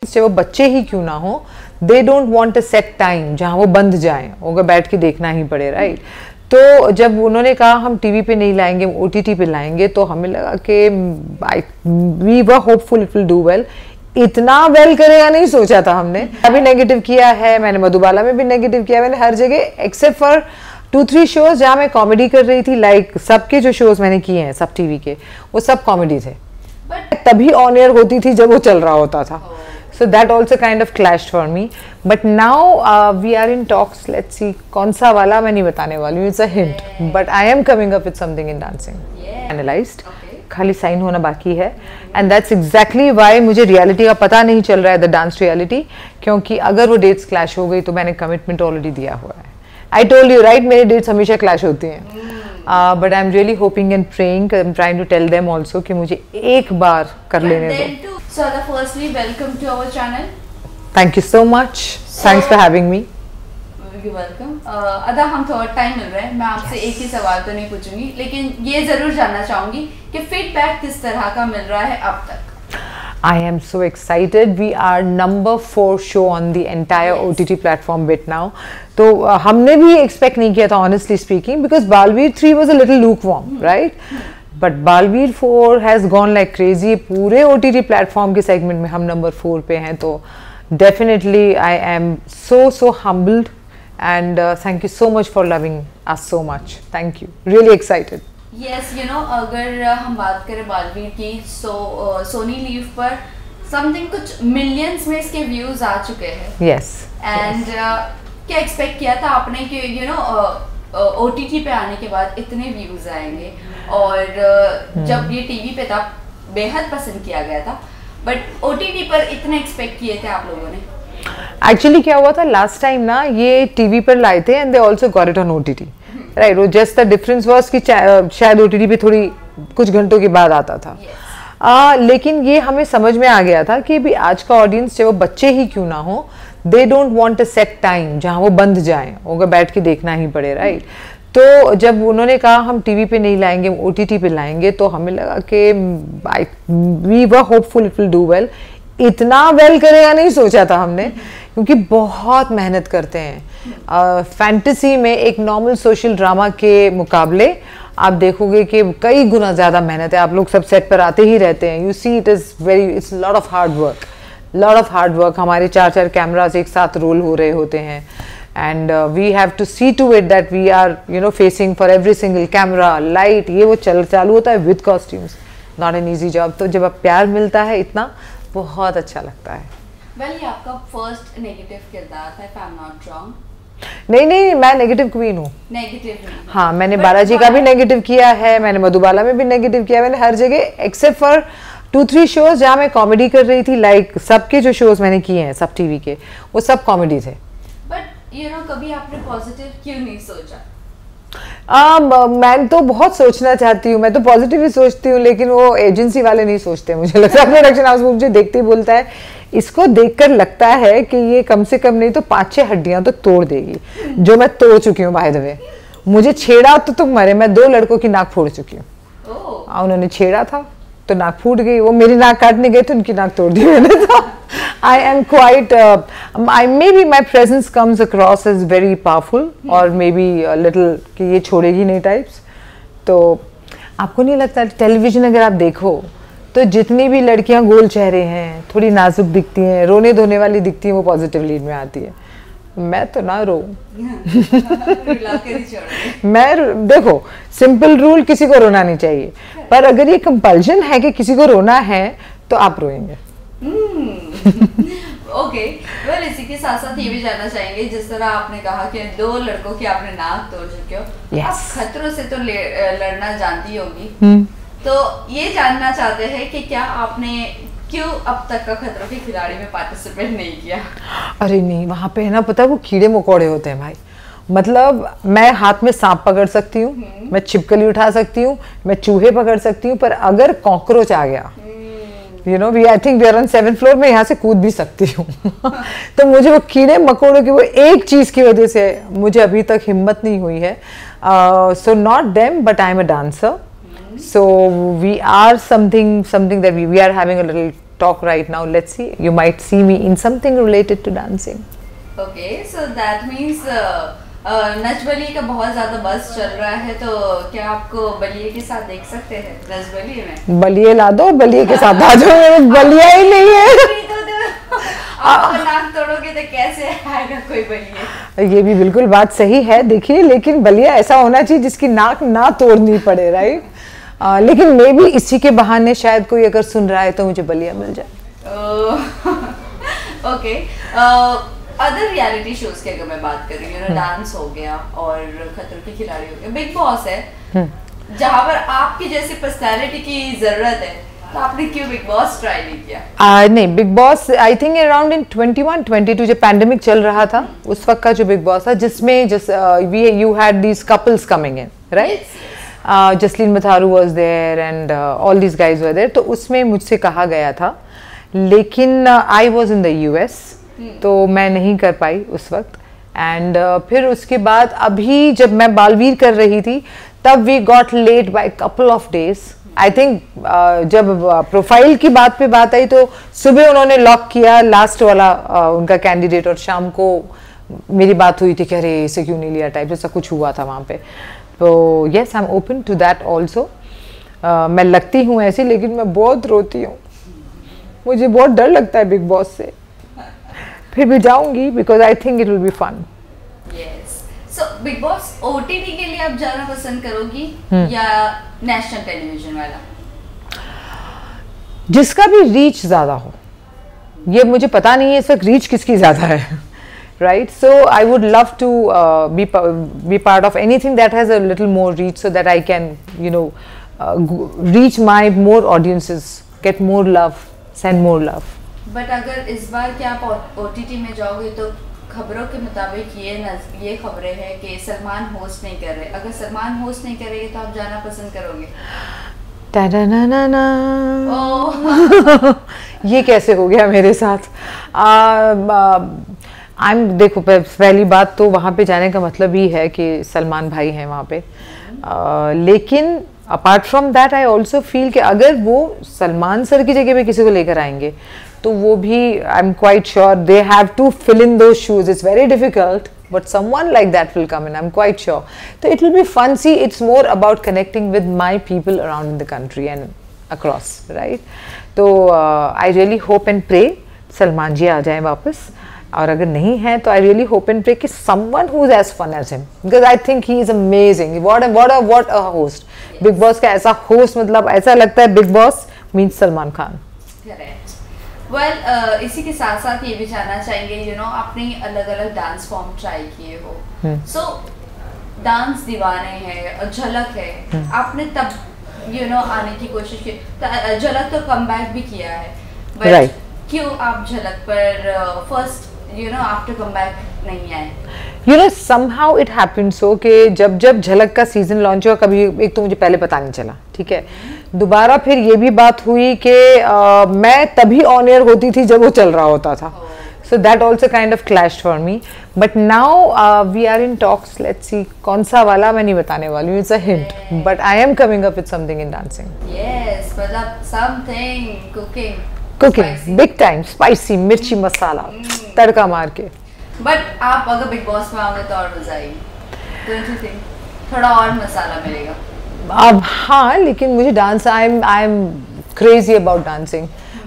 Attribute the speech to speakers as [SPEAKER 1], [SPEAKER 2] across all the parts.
[SPEAKER 1] चाहे वो बच्चे ही क्यों ना हो, they don't want a set time जहाँ वो बंद जाएं, उनको बैठ के देखना ही पड़े, राइट। तो जब उन्होंने कहा हम टीवी पे नहीं लाएंगे, OTT पे लाएंगे, तो हमें लगा कि we were hopeful it will do well. इतना वेल करेगा नहीं सोचा था हमने। अभी नेगेटिव किया है मैंने, मधुबाला में भी नेगेटिव किया मैंने, हर जगह एक्सेप्ट फॉर 2-3 शोज जहाँ मैं कॉमेडी कर रही थी। लाइक सबके जो शोज मैंने किए हैं सब टीवी के, वो सब कॉमेडी थे, तभी ऑन एयर होती थी जब वो चल रहा होता था। So that also kind of clashed for me, but now we are in talks. Let's see, कौन सा वाला मैं नहीं बताने वाली हूँ, it's a hint, but I am coming up with something in dancing. Analyzed, खाली साइन होना बाकी है, and that's exactly why मुझे रियलिटी का पता नहीं चल रहा है, the dance reality, क्योंकि अगर वो dates clash हो गई तो मैंने commitment already दिया हुआ है। I told you right, मेरे dates हमेशा clash होती हैं, but I'm really hoping and praying, I'm trying to tell them also कि मुझे एक बार कर लेने दो।
[SPEAKER 2] So, firstly, welcome to our channel.
[SPEAKER 1] Thank you so much. Thanks for having me.
[SPEAKER 2] You're welcome. अदा हम थोड़ा टाइम मिल रहा है, मैं आपसे एक ही सवाल तो नहीं पूछूंगी, लेकिन ये जरूर जानना चाहूंगी कि फीडबैक किस तरह का मिल रहा है अब तक।
[SPEAKER 1] I am so excited. We are number 4 show on the entire OTT platform bit now. तो हमने भी expect नहीं किया था, honestly speaking, because Balveer 3 was a little lukewarm, right? But Balveer 4 has gone like crazy. पूरे OTT platform के segment में हम number 4 पे हैं, तो definitely I am so humbled and thank you so much for loving us so much. Thank you. Really excited.
[SPEAKER 2] Yes, you know, अगर हम बात करें बालवीर की, सोनी लीव पर समथिंग कुछ मिलियंस में इसके व्यूज आ चुके हैं।
[SPEAKER 1] Yes.
[SPEAKER 2] And क्या एक्सपेक्ट किया था आपने कि you know OTT पे आने के बाद इतने व्यूज आएंगे, और जब ये टीवी पे था बेहद पसंद किया गया था, बट OTT पर इतने एक्सपेक्ट किए थे आप लोगों ने?
[SPEAKER 1] एक्चुअली क्या हुआ था लास्ट टाइम ना, ये टीवी पर लाए थे and they also got it on OTT, right. वो जस्ट द डिफरेंस वाज कि शायद OTT पे थोड़ी कुछ घंटों के बाद आता था। लेकिन ये हमें समझ में आ गया था कि भी आज का ऑडियंस चाहे वो बच्चे ही क्यों ना हो, they don't want a set time जहाँ वो बंद जाएं, उनको बैठ के देखना ही पड़े, राइट। तो जब उन्होंने कहा हम टीवी पे नहीं लाएंगे, OTT पे लाएंगे, तो हमें लगा कि we were hopeful it will do well. इतना वेल करेगा नहीं सोचा था हमने, क्योंकि बहुत मेहनत करते हैं। फैंटेसी में एक नॉर्मल सोशल ड्रामा के मुकाबले आप देखोगे कि कई गुना ज़्यादा मेहनत है। आप लोग सब सेट पर आते ही रहते हैं, you see it's lot of hard work. हमारे 4 कैमरास एक साथ रोल हो रहे होते हैं, and we have to see to it that we are facing for every single camera light, ये वो चालू होता है with costumes, not an easy job। तो जब आप प्यार मिलता है इतना, बहुत अच्छा लगता है।
[SPEAKER 2] Well, ये आपका फर्स्ट नेगेटिव किरदार था, if I'm not wrong।
[SPEAKER 1] नहीं, मैं नेगेटिव क्वीन हूँ।
[SPEAKER 2] नेगेटिव?
[SPEAKER 1] हाँ, मैंने बालाजी का भी नेगेटिव किया है, मैंने मधुबाला में भी नेगेटिव किया, मैंने हर जगह एक्सेप्ट फॉर 2-3 शोज जहाँ मैं कॉमेडी कर रही थी। लाइक सबके जो शोज मैंने किए हैं सब टीवी के, वो सब कॉमेडी थे।
[SPEAKER 2] कभी आपने पॉजिटिव क्यों नहीं सोचा?
[SPEAKER 1] मैं तो बहुत सोचना चाहती हूँ, मैं तो पॉजिटिव ही सोचती हूँ, लेकिन वो एजेंसी वाले नहीं सोचते। मुझे लगता है प्रोडक्शन हाउस मुझे देखते ही बोलता है, इसको देखकर लगता है कि ये कम से कम नहीं तो 5-6 हड्डियां तो तोड़ देगी, जो मैं तोड़ चुकी हूँ। बाय द वे, मुझे छेड़ा तो तुम मरे, मैं 2 लड़कों की नाक फोड़ चुकी हूँ। उन्होंने छेड़ा था तो नाक फूट गई, वो मेरी नाक काटने गए तो उनकी नाक तोड़ दी मैंने। तो I am quite maybe my presence comes across as very powerful or maybe a little कि ये छोड़ेगी नहीं टाइप्स। तो आपको नहीं लगता टेलीविजन अगर आप देखो तो जितनी भी लड़कियां गोल चेहरे हैं, थोड़ी नाजुक दिखती हैं, रोने धोने वाली दिखती हैं, वो पॉजिटिव लीड में आती है। मैं तो ना रो मैं देखो, सिंपल रूल, किसी को रोना नहीं चाहिए, पर अगर ये कंपल्शन है कि किसी को रोना है तो आप रोएंगे।
[SPEAKER 2] ओके, वेल इसी के साथ साथ ये भी जानना चाहेंगे, जिस तरह आपने कहा कि 2 लड़कों की आपने नाक तोड़ चुके हो, आप खतरों से तो लड़ना जानती होगी, तो ये जानना चाहते हैं कि क्या आपने क्यों अब तक का खतरों के खिलाड़ी में पार्टिसिपेट नहीं किया?
[SPEAKER 1] अरे नहीं, वहाँ पे है ना, पता है वो कीड़े मकोड़े होते हैं भाई। मतलब मैं हाथ में सांप पकड़ सकती हूँ, मैं छिपकली उठा सकती हूँ, मैं चूहे पकड़ सकती हूँ, पर अगर कॉकरोच आ गया, I think we are on 7th floor में, यहाँ से कूद भी सकती हूँ। तो मुझे वो कीड़े मकोड़ों की वो एक चीज की वजह से मुझे अभी तक हिम्मत नहीं हुई है। So not them, but I am a dancer, so we are something that we are having a little talk right now. Let's see. You might see me in something related to dancing.
[SPEAKER 2] Okay, so that means Nach Baliye का बहुत ज्यादा बस चल रहा है, तो क्या आपको बलिए के साथ देख सकते हैं नच बलिए में?
[SPEAKER 1] बलिए ला दो, बलिए के साथ आ जाओ। बलिया ही नहीं है।
[SPEAKER 2] आप नाक तोड़ोगे तो कैसे आएगा कोई बलिए?
[SPEAKER 1] ये भी बिल्कुल बात सही है, देखिए, लेकिन बलिया ऐसा होना चाहिए जिसकी नाक ना तोड़नी पड़े, राइट? लेकिन मैं भी इसी के बहाने शायद कोई अगर सुन रहा है तो मुझे बलिया मिल जाए।
[SPEAKER 2] ओके, अदर रियलिटी शोज की अगर मैं बात करूँ, यू नो, डांस हो गया और खतरों के खिलाड़ी हो गया, बिग बॉस है, जहाँ पर आपकी जैसी पर्सनालिटी की जरूरत है, तो आपने क्यों बिग बॉस ट्राई नहीं किया?
[SPEAKER 1] नहीं, Bigg Boss I think around in 21-22 जब पैंडेमिक चल रहा था, उस वक्त का जो बिग बॉस था, जिसमें you had these couples coming in, right? Jasleen Matharu was there and all these guys were there. तो उसमें मुझसे कहा गया था, लेकिन I was in the US, तो मैं नहीं कर पाई उस वक्त। एंड फिर उसके बाद अभी जब मैं बालवीर कर रही थी, तब we got late by couple of days. I think जब प्रोफाइल की बात पे बात आई तो सुबह उन्होंने लॉक किया लास्ट वाला उनका कैंडिडेट, और शाम को मेरी बात हुई थी कि अरे इसे क्यों नहीं लिया टाइप, ऐसा कुछ हुआ था वहाँ पे। तो yes, I am open to that also. मैं लगती हूँ ऐसी, लेकिन मैं बहुत रोती हूँ, मुझे बहुत डर लगता है बिग बॉस से। फिर भी जाऊंगी because I think it will be fun.
[SPEAKER 2] So Bigg Boss OTT के लिए आप जाना पसंद करोगी या नेशनल टेलीविजन वाला?
[SPEAKER 1] जिसका भी रीच ज्यादा हो, ये मुझे पता नहीं है इस वक्त रीच किसकी ज्यादा है, right? So I would love to be part of anything that has a little more reach, so that I can you know reach my more audiences, get more love, send more love.
[SPEAKER 2] But अगर इस बार क्या आप OTT में जाओगे तो खबरों के मुताबिक ये खबरें हैं कि सलमान होस्ट नहीं कर रहे। अगर सलमान होस्ट नहीं करेंगे तो आप जाना पसंद करोगे?
[SPEAKER 1] ये कैसे हो गया मेरे साथ? देखो, पहली बात तो वहाँ पे जाने का मतलब ही है कि सलमान भाई हैं वहाँ पे, लेकिन apart from that I also feel कि अगर वो सलमान सर की जगह पे किसी को लेकर आएंगे तो वो भी, I am quite sure they have to fill in those shoes. It's very difficult, but someone like that will come in, I'm quite sure. So it will be fun. See, it's more about connecting with my people around in the country and across, right? So I really hope and pray Salman ji आ जाएं वापस, और अगर नहीं है तो I really hope and pray कि someone who's as fun as him, because I think he is amazing. What a host. Yes. Big Boss का ऐसा host, मतलब ऐसा लगता है Big Boss means Salman Khan.
[SPEAKER 2] Correct. Well, इसी के साथ साथ ये भी जानना चाहेंगे, यू नो, आपने अलग अलग डांस फॉर्म ट्राई किए हो, सो डांस दीवाने हैं, झलक है, आपने तब यू नो आने की कोशिश की, झलक तो कमबैक भी किया है, बट क्यों आप झलक पर first you know after comeback नहीं आए?
[SPEAKER 1] You know, somehow it happened so कि जब झलक का सीजन लॉन्च हुआ, कभी एक तो मुझे पहले पता नहीं चला, ठीक है, दोबारा फिर ये भी बात हुई कि मैं तभी ऑन एयर होती थी जब वो चल रहा होता था, so that also kind of clashed for me, but now we are in talks, let's see कौन सा वाला मैं नहीं बताने वाली हूँ, it's a hint, but I am coming up with something in dancing.
[SPEAKER 2] Yes, मतलब something
[SPEAKER 1] cooking big time, spicy, मिर्ची मसाला, तड़का मार के।
[SPEAKER 2] बट आप अगर बिग बॉस में आओगे तो और मजा आएगी, डोंट यू थिंक? थोड़ा और मसाला मिलेगा।
[SPEAKER 1] अब हाँ, लेकिन मुझे dance, I am crazy about dancing.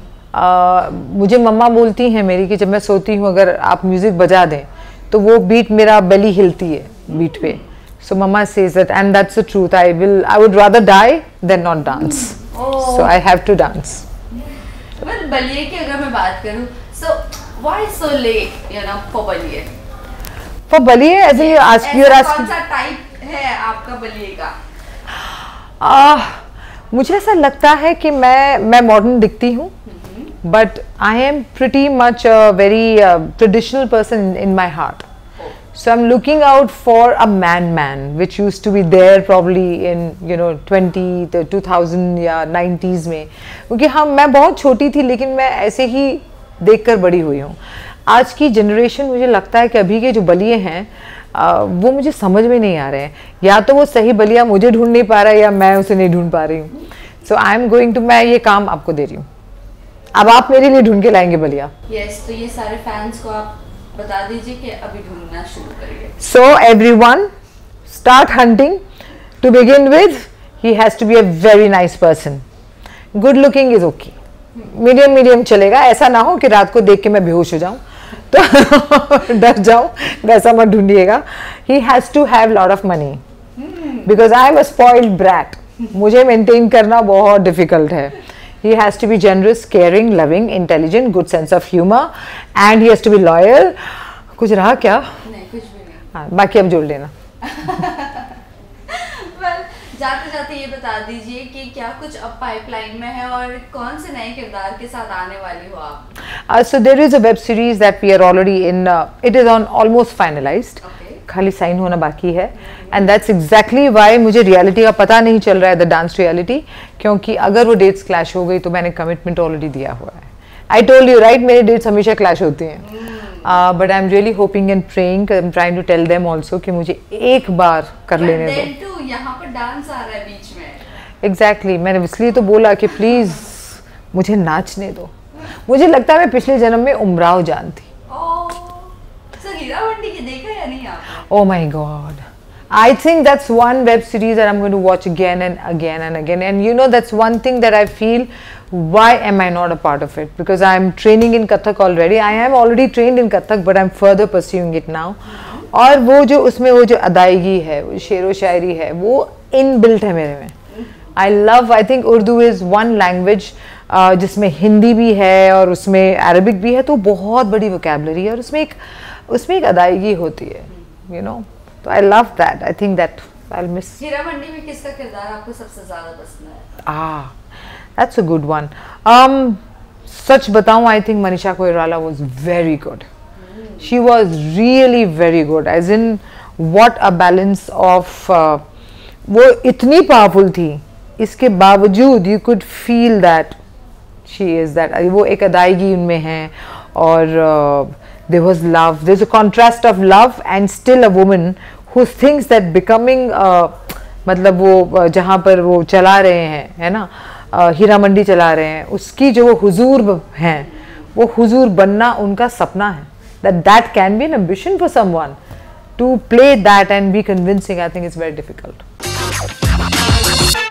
[SPEAKER 1] मुझे मम्मा बोलती हैं मेरी कि जब मैं सोती हूँ अगर आप म्यूजिक बजा दें तो वो बीट, मेरा बेली हिलती है बीट पे, सो मम्मा says that and that's the truth. I would rather die than not dance, so I have to dance.
[SPEAKER 2] Well, Baliye की अगर मैं बात करूँ, so why so late, you know, for Baliye?
[SPEAKER 1] For Baliye as you ask,
[SPEAKER 2] कौन सा type है आपका बलिए का?
[SPEAKER 1] मुझे ऐसा लगता है कि मैं मॉडर्न दिखती हूँ, but I am pretty much very traditional person in my heart, so I am looking out for a man which use to be there probably in you know 2000 या 90s में, क्योंकि मैं बहुत छोटी थी लेकिन मैं ऐसे ही देखकर बड़ी हुई हूँ। आज की जनरेशन, मुझे लगता है कि अभी के जो बलिए हैं वो मुझे समझ में नहीं आ रहे हैं, या तो वो सही बलिया मुझे ढूंढ नहीं पा रहा है या मैं उसे नहीं ढूंढ पा रही हूँ, so I am going to, मैं ये काम आपको दे रही हूँ, अब आप मेरे लिए ढूंढ के लाएंगे बलिया।
[SPEAKER 2] यस, तो ये सारे फैंस को आप बता दीजिए कि अभी ढूंढना शुरू करिए।
[SPEAKER 1] So everyone, start hunting. To begin with, he has to be a very nice person. Good looking is okay. Medium चलेगा, ऐसा ना हो कि रात को देख के मैं बेहोश हो जाऊं तो डर जाऊं, वैसा मत ढूंढिएगा। He has to have lot of money because I am a spoiled brat. मुझे मेंटेन करना बहुत डिफिकल्ट है। He has to be generous, caring, loving, intelligent, good sense of humor, and he has to be loyal. कुछ रहा क्या?
[SPEAKER 2] नहीं, कुछ भी नहीं।
[SPEAKER 1] हाँ, बाकी अब जोड़ लेना।
[SPEAKER 2] well, जाते जाते ये बता दीजिए कि क्या कुछ अब पाइपलाइन में है और कौन से नए किरदार के साथ आने वाली हो आप?
[SPEAKER 1] So there is a web series that we are already in. It is on almost finalized.
[SPEAKER 2] Okay.
[SPEAKER 1] खाली साइन होना बाकी है, एंड दैट्स एग्जैक्टली वाई मुझे रियलिटी का पता नहीं चल रहा है, द डांस रियलिटी, क्योंकि अगर वो डेट्स क्लैश हो गई तो मैंने कमिटमेंट ऑलरेडी दिया हुआ है। आई टोल्ड यू राइट, मेरे डेट्स हमेशा क्लैश होती हैं, but I am really hoping and praying, I am trying to tell them also कि मुझे एक बार कर लेने दो।
[SPEAKER 2] यहाँ पर डांस आ रहा है बीच में।
[SPEAKER 1] एग्जैक्टली, मैंने इसलिए तो बोला कि प्लीज मुझे नाचने दो। मुझे लगता है मैं पिछले जन्म में उमराव जान थी।
[SPEAKER 2] हीरामंडी की देखा या नहीं आपने?
[SPEAKER 1] Oh my God. I think that's one web series that I'm going to watch again and again and again. And you know, that's one thing that I feel, why am I not a part of it? Because I'm training in Kathak already. I am already trained in Kathak, but I'm further pursuing it now. और वो जो उसमें वो जो अदायगी है, वो शेरो शायरी है, वो इनबिल्ट है मेरे में। I love, I think Urdu is one language जिसमें हिंदी भी है और उसमें अरबिक भी है, तो बहुत बड़ी वोकैबलरी है और उसमें एक अदायगी होती है, you know. तो I love that. I think that I'll miss.
[SPEAKER 2] Heeramandi में किसका किरदार आपको सबसे ज़्यादा पसंद है?
[SPEAKER 1] That's a good one. सच बताऊं, I think Manisha Koirala was very good. She was really very good. As in, what a balance of वो इतनी पावरफुल थी, इसके बावजूद you could feel that she is that. वो एक अदायगी उनमें है और there was love. There's a contrast of love and still a woman who thinks that becoming मतलब वो जहाँ पर वो चला रहे हैं, है ना, हीरामंडी चला रहे हैं, उसकी जो वो हुजूर हैं, वो हुजूर बनना उनका सपना है. That can be an ambition for someone. To play that and be convincing, I think it's very difficult.